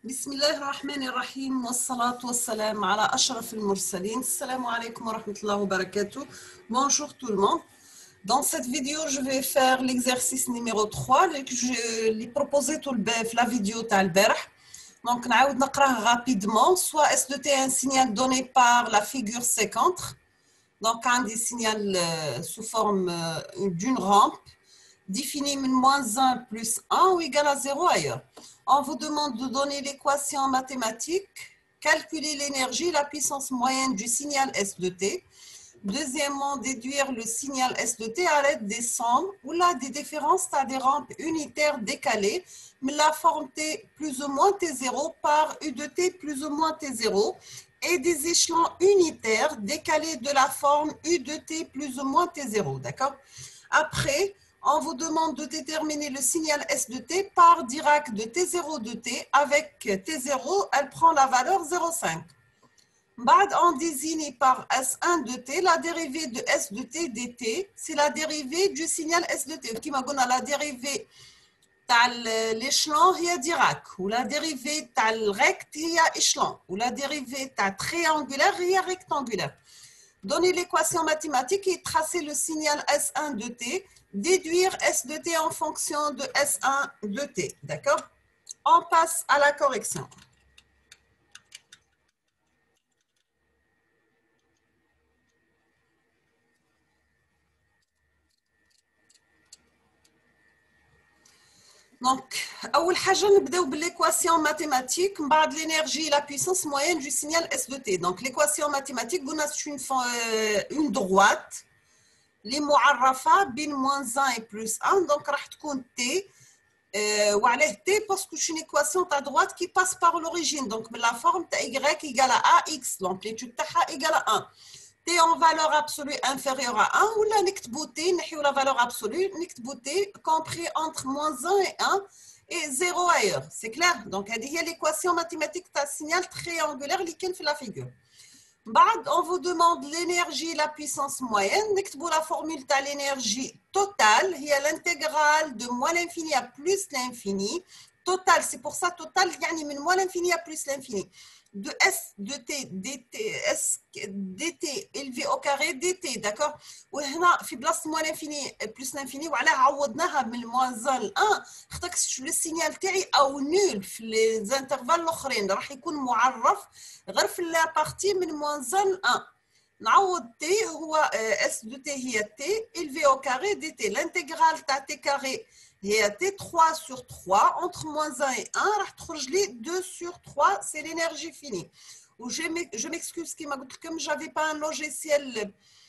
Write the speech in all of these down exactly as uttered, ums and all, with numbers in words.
بسم الله الرحمن الرحيم والصلاة والسلام على أشرف المرسلين. السلام عليكم ورحمة الله وبركاته. Bonjour tout le monde. Dans cette vidéo, je vais faire l'exercice numéro trois que je l'ai proposé tout le la vidéo تاع البارح. Donc نعاود نقراه rapidement. Soit S de T est un signal donné par la figure C quatre. Donc un des signaux sous forme d'une rampe définie moins un plus un ou égal à zéro ailleurs. On vous demande de donner l'équation mathématique, calculer l'énergie, la puissance moyenne du signal S de T. Deuxièmement, déduire le signal S de T à l'aide des sommes ou là des différences à des rampes unitaires décalées, mais la forme T plus ou moins T zéro par U de T plus ou moins T zéro et des échelons unitaires décalés de la forme U de T plus ou moins T zéro. D'accord? Après, on vous demande de déterminer le signal S de T par Dirac de T zéro de T. Avec T zéro, elle prend la valeur zéro virgule cinq. Bad, on désigne par S un de T la dérivée de S de T dt. C'est la dérivée du signal S de T. Qui m'a donné la dérivée de l'échelon, c'est Dirac. Ou la dérivée de recte, c'est échelon. Ou la dérivée de triangulaire, c'est rectangulaire. Donner l'équation mathématique et tracer le signal S un de T. Déduire S de T en fonction de S un de T. D'accord? On passe à la correction. Donc, أول حاجة نبداو بالl'équation mathématique بعد l'énergie et la puissance moyenne du signal S de T. Donc, l'équation mathématique, قلنا c'est une, une droite اللي معرفة بين moins un et plus un. Donc, راح تكون T. وعليه T parce que c'est une équation à droite qui passe par l'origine. Donc, la forme Y égale à ax. Donc, l'étude تاعها égale à un. T en valeur absolue inférieure à un, ou là, نكتبو T, نحيو la valeur absolue, نكتبو T compris entre moins un et un et zéro ailleurs. C'est clair? Donc, il y a l'équation mathématique d'un signal triangulaire qui est la figure. بعد, on vous demande l'énergie et la puissance moyenne. نكتبو la formule de l'énergie totale, il y a l'intégrale de moins l'infini à plus l'infini. Total, c'est pour ça total, يعني من moins l'infini à plus l'infini. De S de T dt, S dt élevé au carré dt, d'accord? وهنا في بلاصه moins l'infini plus l'infini وعلاه عوضناها من moins un un خاطر لو سينيال تاعي او نول في لي زانترفال الاخرين راح يكون معرف غير في لا بارتي من moins un un. نعوض t هو S de T هي T élevé au carré dt. L'intégrale تاع T carré هي T trois sur trois entre moins un et un راح تخرج لي deux sur trois, c'est l'énergie finie. Ou je m'excuse كيما قلت لكم j'avais pas un logiciel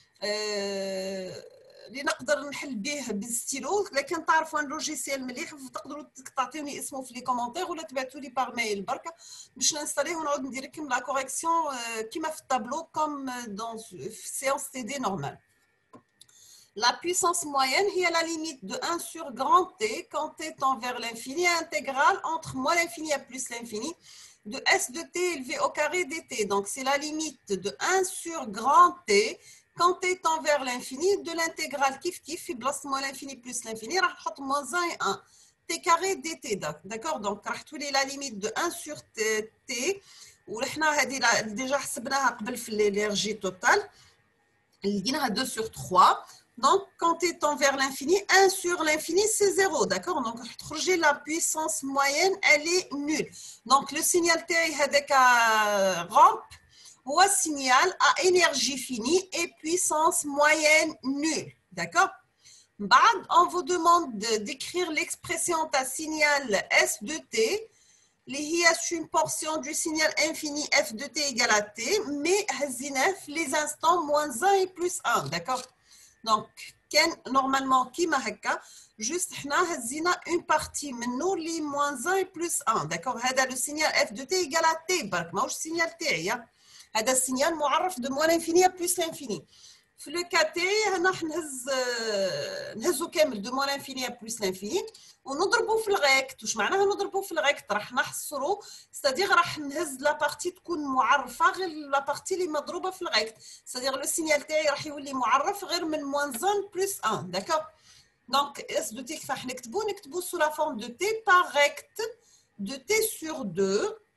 اللي نقدر نحل به بالستيلو، لكن تعرفوا ان لوجيسيال مليح تقدروا تعطيوني اسمه في لي كومونتير ولا تبعثوا لي بار ميل بركه باش نانستاليه ونعاود ندير لكم لا كوريكسيون كيما في الطابلو كوم دون سيونس تي دي نورمال. La puissance moyenne est la limite de un sur grand T quand T tend vers l'infini intégrale entre moins l'infini et plus l'infini de S de T élevé au carré dt. Donc, c'est la limite de un sur grand T quand T tend vers l'infini de l'intégrale kif kif في بلاصة moins l'infini plus l'infini راح نحط moins un et un. T carré dt. D'accord? Donc, راح تولي la limite de un sur T وحنا هذه déjà حسبناها قبل في l'énergie totale. لقيناها deux sur trois. Donc, quand T tend vers l'infini, un sur l'infini, c'est zéro. D'accord? Donc, la puissance moyenne, elle est nulle. Donc, le signal T avec un rampe ou un signal à énergie finie et puissance moyenne nulle. D'accord? On vous demande d'écrire l'expression d'un signal S de T. C'est une portion du signal infini F de T égale à T, mais les instants moins un et plus un. D'accord? Donc, normalement, qui m'a juste une partie منه les moins un et plus un. D'accord? هذا le signal F de T égale à T. برك ماهوش signal تاعي. هذا signal معرف de moins l'infini à plus l'infini. في le cas تاعي هنا راح نهز نهزو كامل de moins l'infini à plus l'infini ونضربو في الغيكت. واش معناها نضربو في الغيكت؟ راح نحصرو ستادير راح نهز لا بارتي تكون معرفه غير لا بارتي اللي مضروبه في الغيكت. ستادير لو سينيال تاعي راح يولي معرف غير من moins un plus un. D'accord? Donc S de T كيفاش نكتبو؟ نكتبو sous la forme de T par recte de T sur deux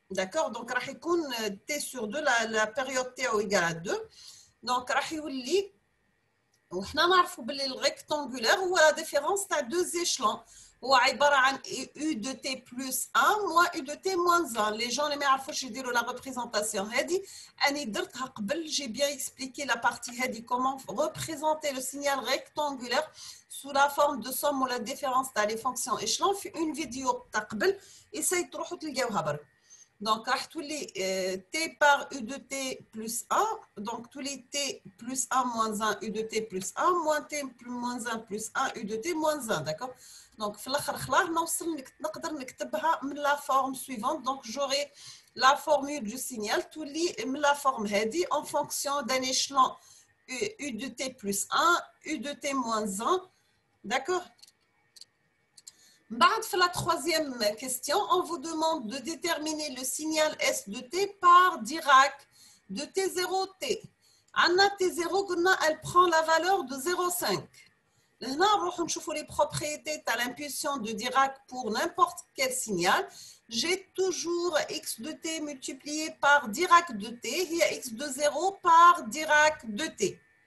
d'accord. Donc راح يكون t sur deux, la, la période t égale à deux. Donc راح يولي وحنا نعرفوا باللي الريكتانغولار هو لا ديفيرونس تاع دو زيشلون، هو عباره عن u de t plus un moins u de t moins un. لي جون اللي ما يعرفوش يديروا لا ريبريزونطاسيون هذه اني درتها قبل، جي بيان اكسبليكي لا بارتي هذه كومون ريبريزونتي لو سينيال ريكتانغولار sous la forme de somme ولا ديفيرونس تاع لي فونكسيون ايشلون في اون فيديو تاع قبل، ايساي تروحوا تلقاوها برك. Donc, راح تولي t par u de t plus un, donc تولي t plus un moins un u de t plus un moins t moins un plus un u de t moins un, d'accord. Donc في الاخر خلاه نوصل نقدر نكتبها من la forme suivante. Donc j'aurai la formule du signal تولي من la forme هذه en fonction d'un échelon u de t plus un, u de t moins un, d'accord. Pour la troisième question, on vous demande de déterminer le signal S de T par Dirac de T zéro T. Anna T zéro, elle prend la valeur de zéro virgule cinq. Là, on va voir les propriétés de l'impulsion de Dirac pour n'importe quel signal. J'ai toujours x de T multiplié par Dirac de T, il y a x de zéro par Dirac de T.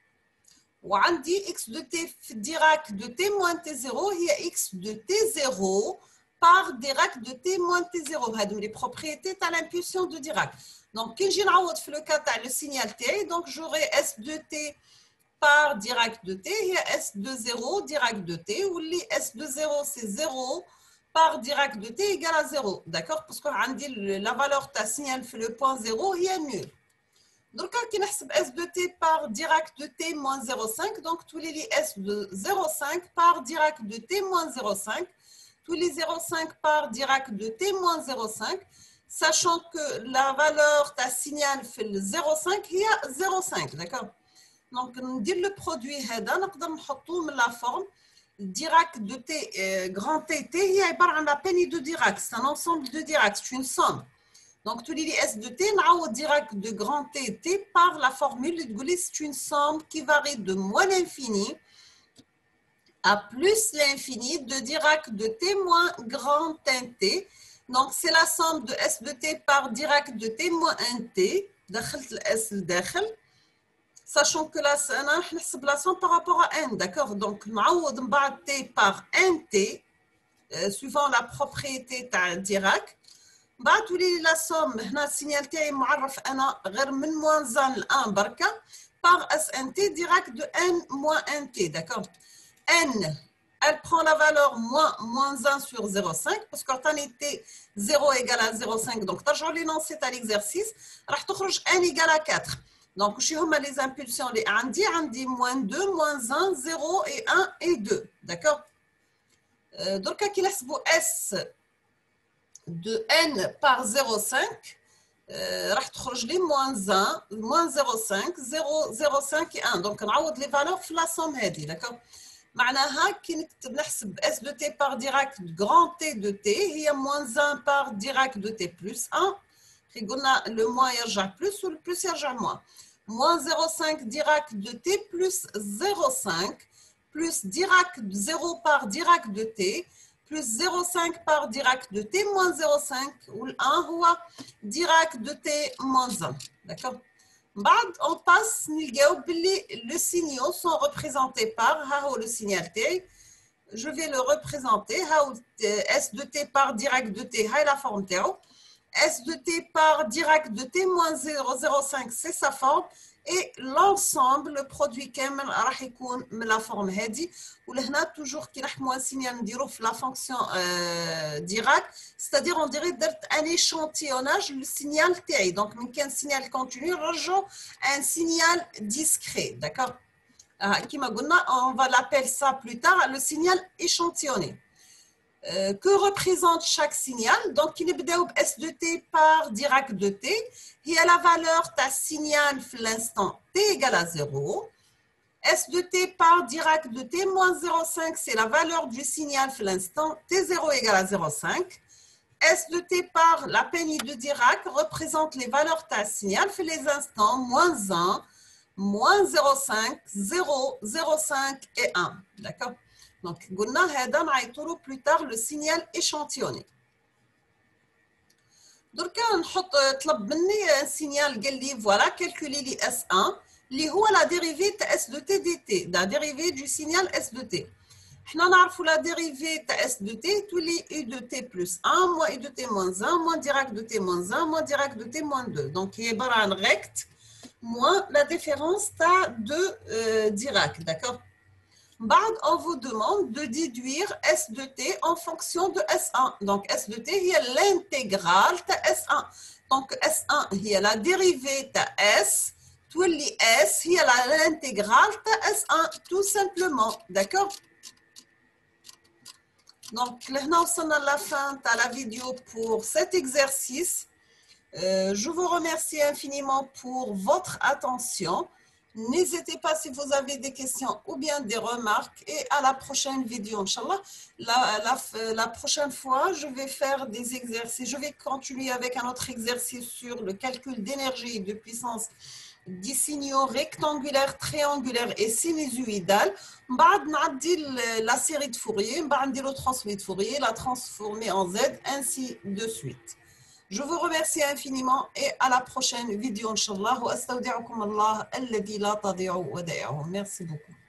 وعندي x de t Dirac de t moins t zéro هي x de t zéro par Dirac de t moins t zéro. هادو les propriétés تاع l'impulsion de Dirac. Donc كي نجي نعوض في le cas تاع le signal t, donc j'aurai s de t par Dirac de t هي s de zéro Dirac de t واللي s de zéro c'est zéro par Dirac de t égale à zéro, d'accord, parce que عندي la valeur تاع signal في le point zéro هي nul. Donc, quand on نحسب S de T par Dirac de T moins zéro virgule cinq, donc tous les S de zéro virgule cinq par Dirac de T moins zéro virgule cinq, tous les zéro virgule cinq par Dirac de T moins zéro virgule cinq, sachant que la valeur ta signal fait le zéro virgule cinq, il y a zéro virgule cinq, d'accord. Donc, on dit le produit هذا نقدر نحطوه من la forme Dirac de T euh, grand T T, il y a la peine de Dirac, c'est un ensemble de Dirac, c'est une somme. Donc, tous les S de T, on Dirac de grand T, T par la formule, c'est une somme qui varie de moins l'infini à plus l'infini de Dirac de T moins grand n T. Donc, c'est la somme de S de T par Dirac de T moins un T. دخلت S لداخل. Sachant que là, on نحسب la somme par rapport à n, d'accord. Donc, نعوض من بعد T par un T, euh, suivant la propriété de Dirac. بعد تولي لا سوم هنا السينيال تاعي معرف انا غير من موان زان الان بركه par S N T Dirac de n moins un T, d'accord. N, elle prend la valeur moins, moins un sur zéro virgule cinq parce que quand on était zéro égale à zéro virgule cinq, donc ترجعوا l'énoncé à l'exercice راح تخرج n égale à quatre. Donc شي هما les impulsions اللي عندي عندي moins deux, moins un, zéro et un et deux, d'accord. دركا كي نحسبوا S de n par zéro virgule cinq, euh, راح تخرج لي moins un, moins zéro virgule cinq, zéro, zéro virgule cinq et un. Donc نعوض les valeurs في la somme هذه, d'accord. معناها كي نكتب نحسب S de T par Dirac grand T de T هي moins un par Dirac de T plus un. قلنا le moins يرجع plus ou le plus يرجع moins. Moins zéro virgule cinq Dirac de T plus zéro virgule cinq plus Dirac zéro par Dirac de T plus zéro virgule cinq par Dirac de T moins zéro virgule cinq ou un هو Dirac de T moins un, d'accord. بعد on passe نلقاو باللي les signaux sont représentés par ها هو le signal T. Je vais le représenter ها هو S de T par Dirac de T هاي la forme تاعو. S de T par Dirac de T moins zéro virgule cinq c'est sa forme. Et l'ensemble, le produit كامل راح يكون من la forme هذه. ولهنا toujours كي نحكموا un signal نديرو في la fonction euh, Dirac, c'est-à-dire on dirait درت un échantillonnage le signal تاعي. Donc من كان signal continu نرجعو un signal discret, d'accord. آه كيما قلنا on va l'appeler ça plus tard le signal échantillonné. Euh, que représente chaque signal? Donc, il est S de T par Dirac de T. Il y a la valeur de signal à l'instant T égale à zéro. S de T par Dirac de T moins zéro virgule cinq, c'est la valeur du signal à l'instant T zéro égale à zéro virgule cinq. S de T par la pénie de Dirac représente les valeurs de signal à les instants moins un, moins zéro virgule cinq, zéro, zéro virgule cinq et un. D'accord? Donc, قلنا هذا نعيطوا plus tard le signal échantillonné. دركا نحط طلب مني ان سينيال قال لي فوالا كالكولي لي اس واحد اللي هو لا ديريفي تاع اس دو تي دي تي لا ديريفي دو سينيال اس دو تي. حنا نعرفوا لا ديريفي تاع اس دو تي تولي يو دو تي بلس واحد موان يو دو تي موان واحد موان ديراك دو تي موان واحد موان ديراك دو تي موان اثنين. دونك هي عباره عن ريكت موان لا ديفيرونس تاع دو ديراك. داكور. بعد on vous demande de déduire S de T en fonction de S un. Donc S de T هي l'intégrale تاع S un. Donc S un هي la dérivée تاع S تولي S هي l'intégrale تاع S un tout simplement. D'accord. Donc لهنا وصلنا à la fin de la vidéo pour cet exercice. Euh, je vous remercie infiniment pour votre attention. N'hésitez pas si vous avez des questions ou bien des remarques et à la prochaine vidéo, Inch'Allah. La, la, la prochaine fois, je vais faire des exercices. Je vais continuer avec un autre exercice sur le calcul d'énergie et de puissance des signaux rectangulaires, triangulaires et sinusoïdales. بعد نعدي la série de Fourier, بعد نديرو transformée de Fourier, la transformer en Z, ainsi de suite. Je vous remercie infiniment et à la prochaine vidéo, Inch'Allah. Wa astawdi'ukum Allah alladhi la tadi'u wada'ahu. Merci beaucoup.